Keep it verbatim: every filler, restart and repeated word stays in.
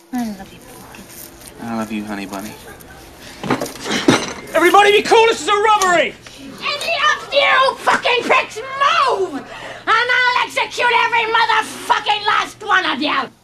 I love you, Pumpkin. I love you, honey bunny. Everybody be cool, this is a robbery! Any of you fucking pricks move! And I'll execute every motherfucking last one of you!